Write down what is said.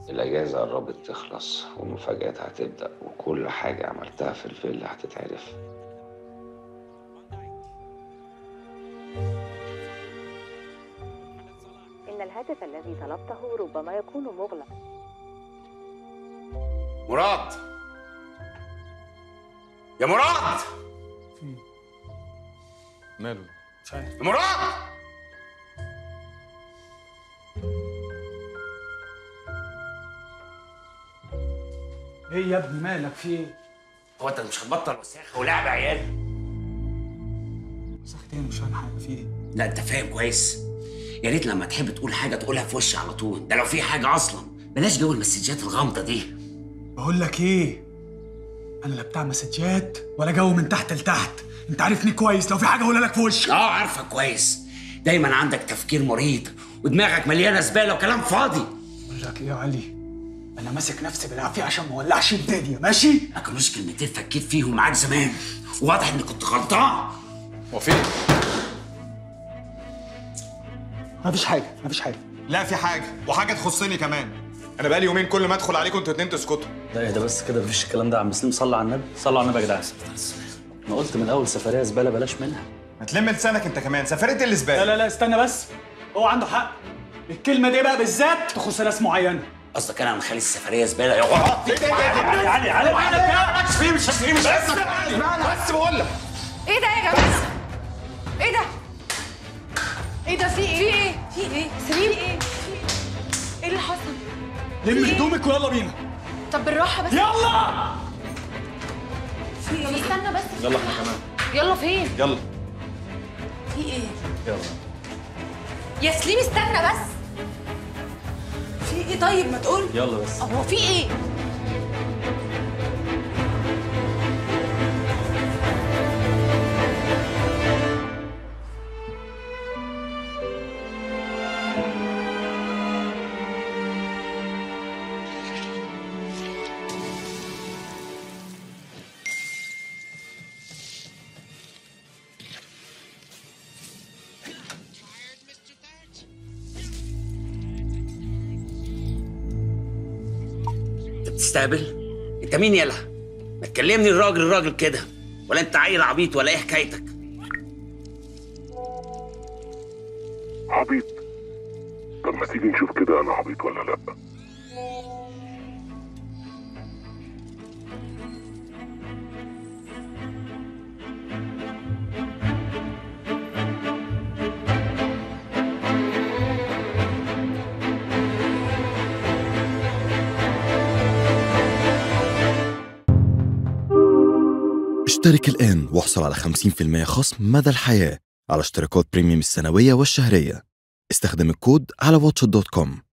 الأجازة قربت تخلص والمفاجآت هتبدأ، وكل حاجة عملتها في الفيلا هتتعرف. إن الهاتف الذي طلبته ربما يكون مغلق. مراد، يا مراد، ماله؟ مش عارف. يا مراد، ايه يا ابني مالك في ايه؟ هو انت مش هتبطل وساخه ولعب عيال؟ وسخت ايه؟ مش فاهم حاجه في ايه؟ لا انت فاهم كويس. يا ريت لما تحب تقول حاجه تقولها في وشي على طول، ده لو في حاجه اصلا. بلاش جو المسجات الغامضه دي. بقول لك ايه؟ انا لا بتاع مسجات ولا جو من تحت لتحت، انت عارفني كويس، لو في حاجه اقولها لك في وشك. عارفك كويس. دايما عندك تفكير مريض ودماغك مليانه زباله وكلام فاضي. بقول لك ايه يا علي؟ انا ماسك نفسي بالعافيه عشان ما اولعش الدنيا، ماشي؟ ما كانوش كلمتين فكيت فيهم معاك زمان، وواضح اني كنت غلطان. هو فين؟ مفيش حاجه، مفيش حاجه. لا في حاجة، وحاجة تخصني كمان. أنا بقالي يومين كل ما أدخل عليكم أنتوا اتنين تسكتوا. لا ده بس كده، مفيش الكلام ده يا عم سليم. صلى على النبي، صلوا على النبي يا جدعان. انا قلت من اول سفريه زباله بلاش منها. ما تلم لسانك أنت كمان، سفرية اللي زبالة. لا لا لا استنى بس، هو عنده حق. الكلمه دي بقى بالذات تخص ناس معينه. قصدك انا مخلي السفريه زباله يا غلط؟ علي مش فيه مش هسيب مش بس بقول لك. ايه ده يا جماعه؟ ايه ده؟ ايه ده؟ في ايه؟ في ايه؟ سليم ايه؟ ايه اللي حصل؟ لم هدومك ويلا بينا. طب بالراحه بس. يلا في ايه؟ استنى بس. يلا احنا كمان. يلا فين؟ يلا في ايه؟ يلا يا سليم استنى بس. في ايه طيب ما تقول؟ يلا بس. هو في ايه؟ بتستقبل؟ انت مين يلا؟ ما تكلمني الراجل كده، ولا انت عيل عبيط ولا ايه حكايتك؟ عبيط؟ طب ما تيجي نشوف كده انا عبيط ولا لا. اشترك الآن واحصل على 50% خصم مدى الحياة على اشتراكات بريميوم السنوية والشهرية. استخدم الكود على watch.com.